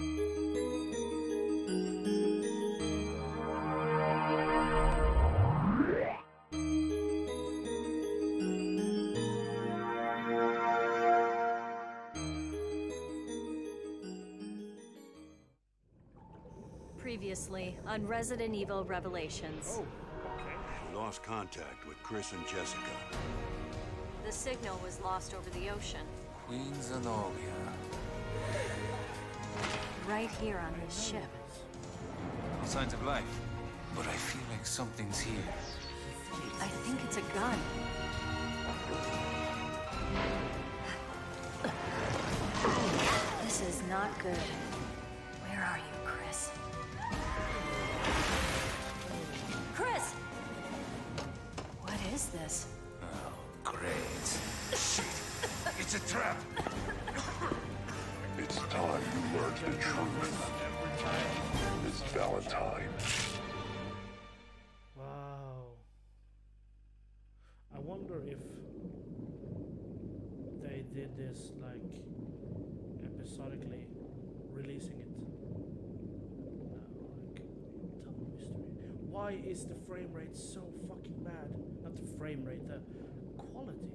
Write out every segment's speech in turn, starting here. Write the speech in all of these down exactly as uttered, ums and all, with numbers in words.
Previously on Resident Evil Revelations. Oh, okay. We lost contact with Chris and Jessica. The signal was lost over the ocean. Queen Zenobia. Right here on this ship. No signs of life, but I feel like something's here. I think it's a gun. This is not good. Where are you, Chris? Chris! What is this? Oh, great. Shit! It's a trap! It's time you learned the truth. It's Valentine. Wow. I wonder if they did this like episodically, releasing it. No, like double mystery. Why is the frame rate so fucking bad? Not the frame rate, the quality.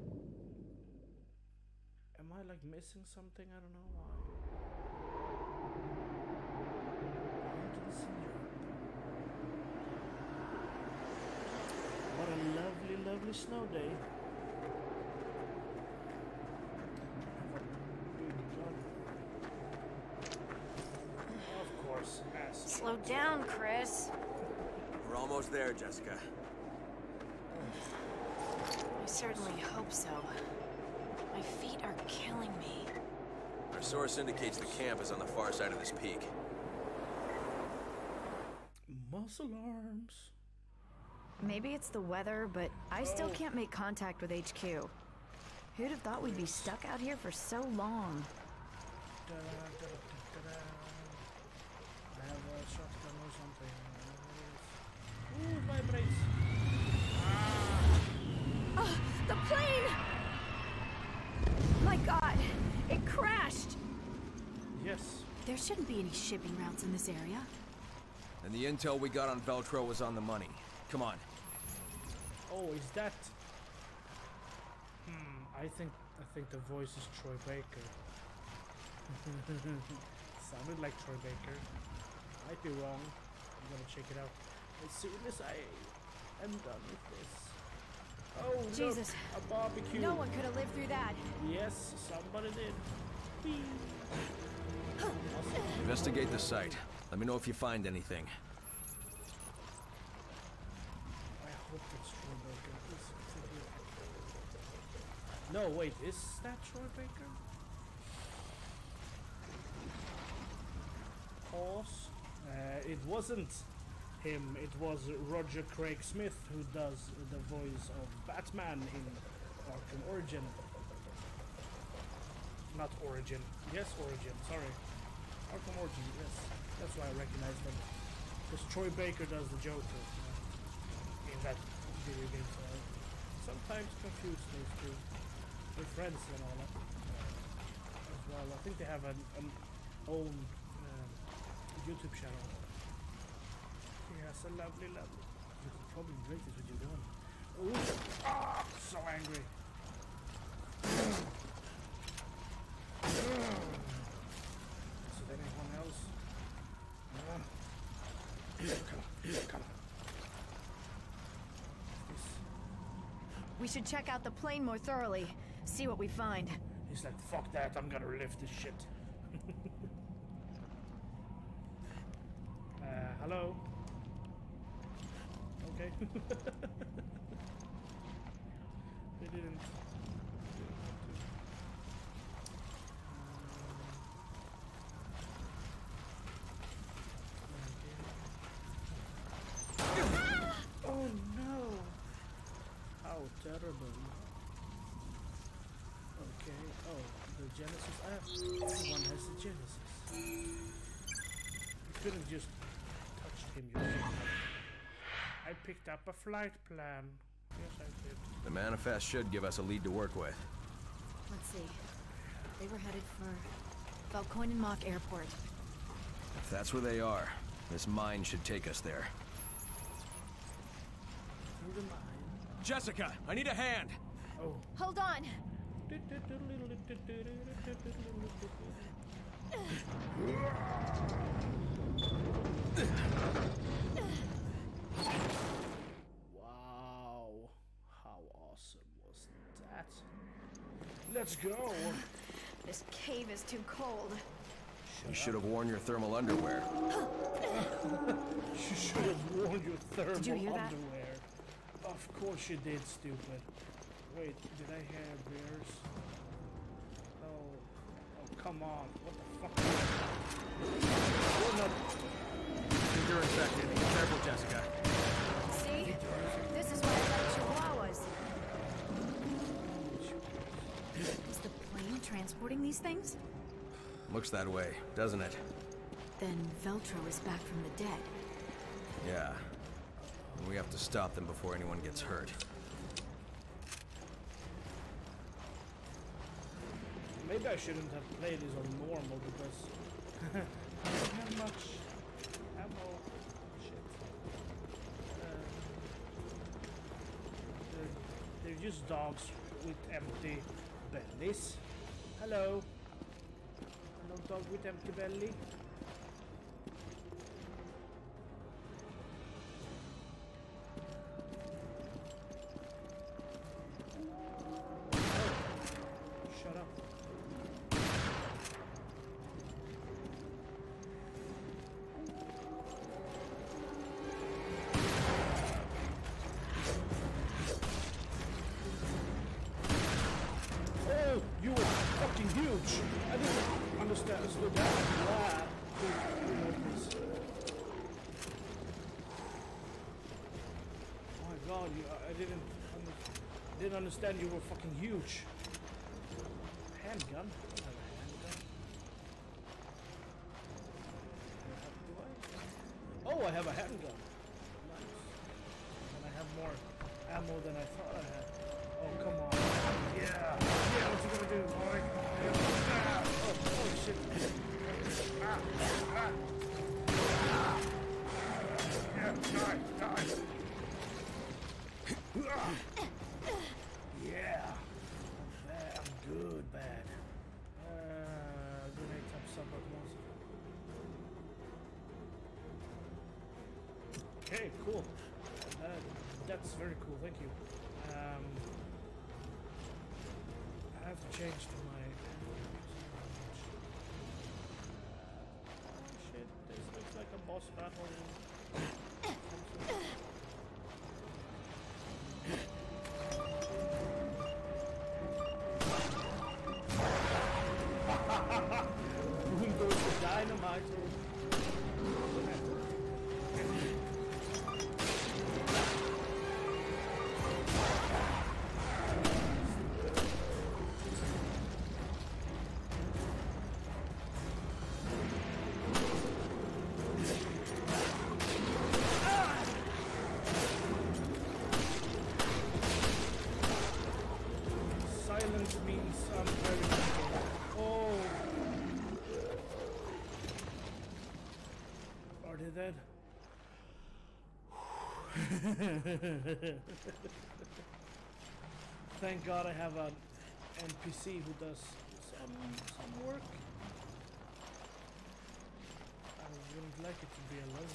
Am I like missing something? I don't know why. Mountains in Europe. What a lovely, lovely snow day. Of course, ass. Slow down, Chris. We're almost there, Jessica. I certainly hope so. My feet are killing me. Our source indicates the camp is on the far side of this peak. Muscle arms. Maybe it's the weather, but I still can't make contact with H Q. Who'd have thought we'd be stuck out here for so long? Da, da, da, da, da. I have a shotgun or something. Ooh, vibrates. Ah. Oh, the plane! My God, it crashed! Yes. There shouldn't be any shipping routes in this area. And the intel we got on Veltro was on the money. Come on. Oh, is that? Hmm. I think I think the voice is Troy Baker. Sounded like Troy Baker. Might be wrong. I'm gonna check it out as soon as I am done with this. Oh, Jesus! Look, a barbecue. No one could have lived through that. Yes, somebody did. Whee. Awesome. Investigate the site. Let me know if you find anything. I hope it's Troy Baker. Is it here? No, wait, is that Troy Baker? Pause. Uh, it wasn't him, it was Roger Craig Smith who does the voice of Batman in Arkham Origin. Not Origin. Yes, Origin, sorry. Arkham Origin, yes. That's why I recognize them. Because Troy Baker does the Joker, you know, in that video game, so I sometimes confuse those two. They're friends and all that uh, as well. I think they have an, an own um, YouTube channel. Yes, a lovely, lovely. You could probably break this with your gun. Ooh, ah, so angry. Is there anyone else? Come on, come on. We should check out the plane more thoroughly. See what we find. He's like, fuck that, I'm gonna lift this shit. uh, hello? Okay. They didn't. Oh no! How terrible. Okay, oh, the Genesis. Ah, everyone has the Genesis. You couldn't just touch him yourself. I picked up a flight plan. Yes, I did. The manifest should give us a lead to work with. Let's see. They were headed for Valkoinen Airport. If that's where they are, this mine should take us there. Through the mine. Jessica, I need a hand! Oh. Hold on. Wow. How awesome was that? Let's go! This cave is too cold. You should have worn your thermal underwear. You should have worn your thermal Did you hear that? underwear. Of course you did, stupid. Wait, did I hear bears? Oh, oh, come on! What the fuck? You're not. You're infected. Be careful, Jessica. See? This is why I like chihuahuas. Is the plane transporting these things? Looks that way, doesn't it? Then Veltro is back from the dead. Yeah. And we have to stop them before anyone gets hurt. Maybe I shouldn't have played this on normal because I don't have much ammo. Shit. Uh, they're, they're just dogs with empty bellies. Hello. Hello, dog with empty belly. Shut up. Oh, you are fucking huge! I didn't understand. Slow down. Wow. Oh my god, you, I didn't, under, didn't understand you were fucking huge. Handgun? I have a handgun. Do I? Oh, I have a handgun. Nice. And I have more ammo than I thought I had. Oh, come on. Yeah. Yeah, what you gonna do, boy? Ah. Oh, oh, shit. Ah. Ah. Ah. Yeah, die, die. Yeah. Bad. I'm good, bad. Uh, grenade type suboptimal. Okay, cool. Uh, that's very cool. Thank you. Um, I have to change to my. Oh shit! This looks like a boss battle. Boom goes the dynamite. Silence means I'm very good. Oh. Are they dead? Thank God I have an N P C who does some some work. I wouldn't like it to be alone.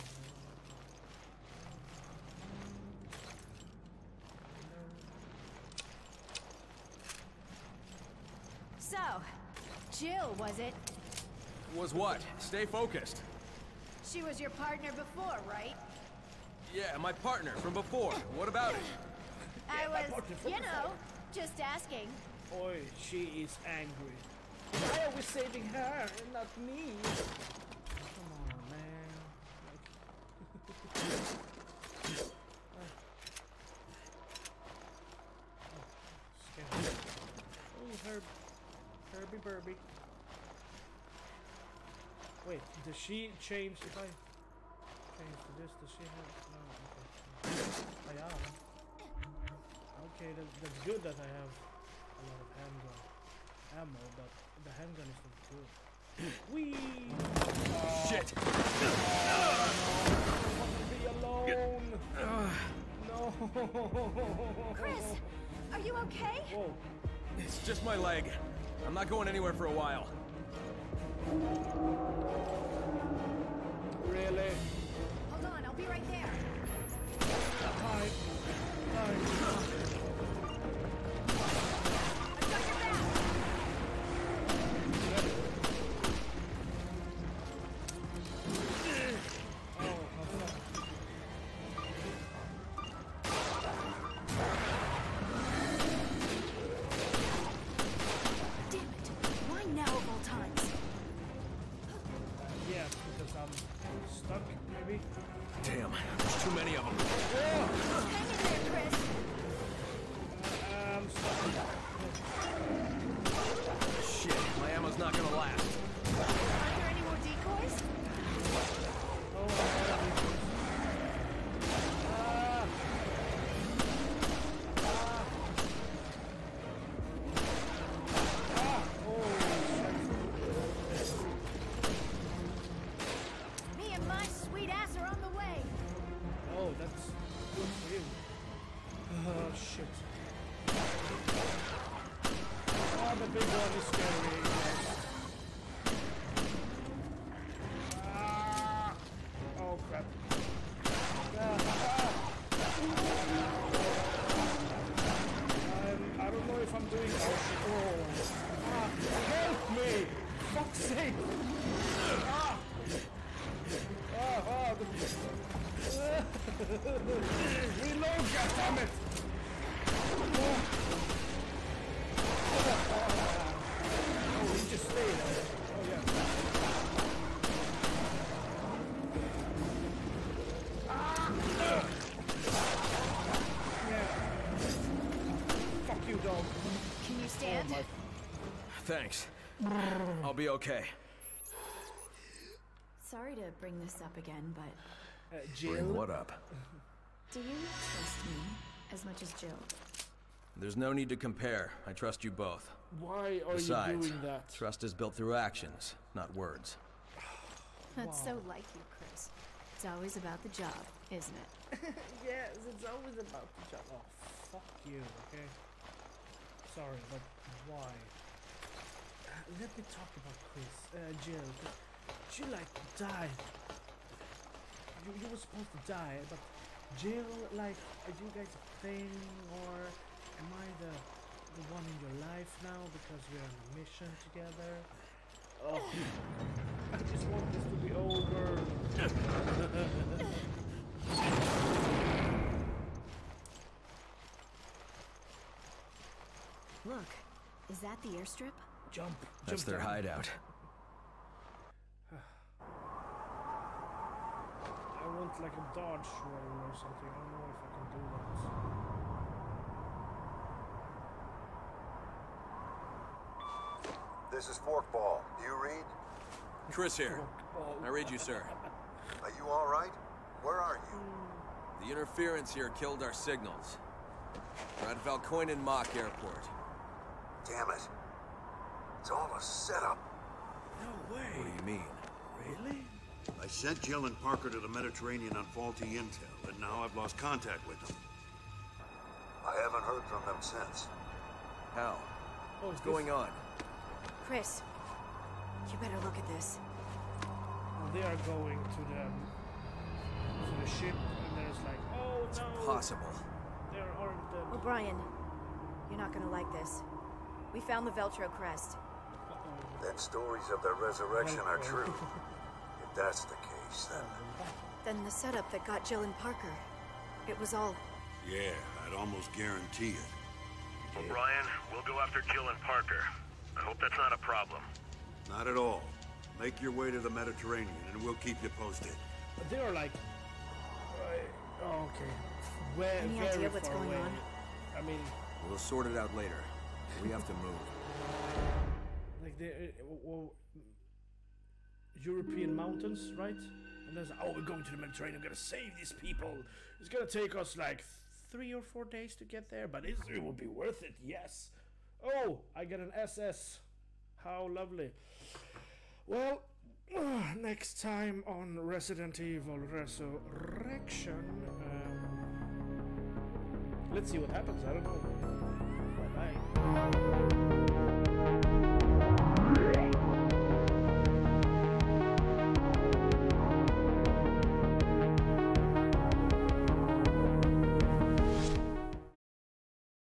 So, Jill, was it? Was what? Stay focused. She was your partner before, right? Yeah, my partner from before. What about it? I my was, partner from you before. know, just asking. Oi, she is angry. Why are we saving her and not me? Come on, man. Like... oh, Herb. Herbie Burby. Wait, does she change if I change to this? Does she have... No, okay. I am. Okay, that, that's good that I have a lot of handgun ammo, but the handgun is not good. Wee! Shit! Be alone! No! Chris, are you okay? Whoa. It's just my leg. I'm not going anywhere for a while. Really? Hold on, I'll be right there. Hi. Hi. I've got your back. Oh, how fun. Damn it. Why now of all times? Yeah, because I'm stuck, maybe. Damn, there's too many of them. Hang in there, Chris. I'm stuck. Shit, my ammo's not gonna last. Aren't there any more decoys? Oh, I'm already. Ah! Ah! Ah! Oh, shit. Me and my sweet ass are on the way. Oh, that's good for you. Oh, shit. Oh, the big one is scary. Yes. Ah! Oh, crap. Ah, ah. I'm, I don't know if I'm doing... Oh, shit. Oh. Ah, help me! Fuck's sake! Ah! Ah, ah, the... Reload, goddammit! Oh, he just stayed. Oh, yeah. Ah! Yeah. Fuck you, dog. Can you stand? Oh, my... Thanks. I'll be okay. Sorry to bring this up again, but Uh, Jill? Bring what up? do you trust me as much as Jill? There's no need to compare. I trust you both. Why are Besides, you doing that? trust is built through actions, not words. That's so like you, Chris. It's always about the job, isn't it? Yes, it's always about the job. Oh, fuck you, okay? Sorry, but why? Uh, let me talk about Chris. Uh, Jill. She, like, died. You, you were supposed to die, but Jill, like, are you guys a thing, or am I the the one in your life now because we're on a mission together? Oh, I just want this to be over. Look, is that the airstrip? Jump. That's jump their down. hideout. I want like a dodge roll or something. I don't know if I can do that. This is Forkball. Do you read? Chris here. Oh, I read you, sir. Are you all right? Where are you? The interference here killed our signals. We're at Valkoinen Mock Airport. Damn it. It's all a setup. no way. What do you mean? Really? I sent Jill and Parker to the Mediterranean on faulty intel, and now I've lost contact with them. I haven't heard from them since. How? Oh, What's going on? Chris, you better look at this. They are going to the to the ship, and there's like, oh It's no, impossible. there aren't the. O'Brien, you're not gonna like this. We found the Veltro crest. Then stories of their resurrection are true. If that's the case, then... Then the setup that got Jill and Parker. It was all... Yeah, I'd almost guarantee it. O'Brien, we'll go after Jill and Parker. I hope that's not a problem. Not at all. Make your way to the Mediterranean, and we'll keep you posted. But they are like, uh, oh, okay, Where, Any very idea what's far going away. on? I mean, We'll sort it out later. We have to move. like the uh, well, European mountains, right? And there's oh, we're going to the Mediterranean. We're gonna save these people. It's gonna take us like three or four days to get there, but it's, it will be worth it. Yes. Oh, I get an S S. How lovely. Well, next time on Resident Evil Resurrection, um, let's see what happens. I don't know. Bye bye.